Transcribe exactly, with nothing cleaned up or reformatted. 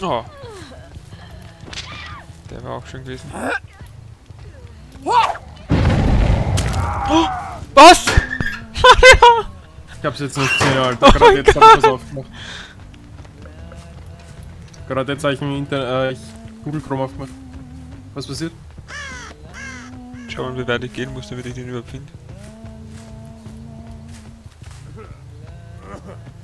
Oh. Der war auch schön gewesen. Oh, was? Ich hab's jetzt nicht gesehen, Alter. Oh Gerade jetzt Gott. hab ich was aufgemacht. Gerade jetzt habe ich im Internet, äh, ich Google Chrome aufgemacht. Was passiert? Schau mal, wie weit ich gehen muss, damit ich den überhaupt finde.